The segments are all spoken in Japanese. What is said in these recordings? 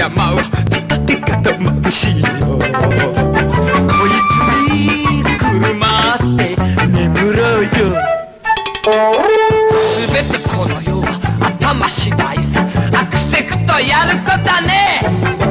頭をピカピカと眩しいよ。こいつに車って眠ろうよ。すべてこの世は頭次第さ。アクセクトやる子だね。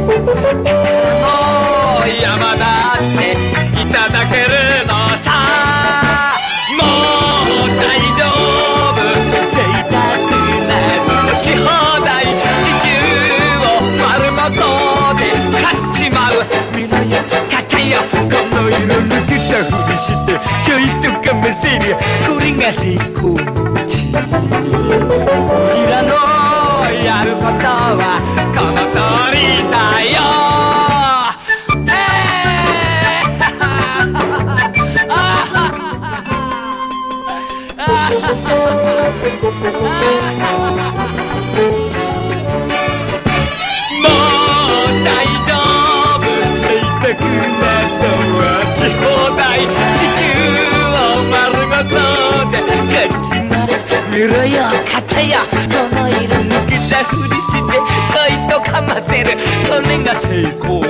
もう山だっていただけるのさ。もう大丈夫、贅沢なし放題。地球を丸ごとで買っちまう。見ろよ買っちゃえよ。この色抜けたふりしてちょいとかませりゃこれが成功の道。いらのやることはこの通りだよ。もう大丈夫、贅沢などはし放題。地球を丸ごとで買っちまれ。見ろよ買っちゃえよ。この色抜けたふりしてちょいとかませる。これが成功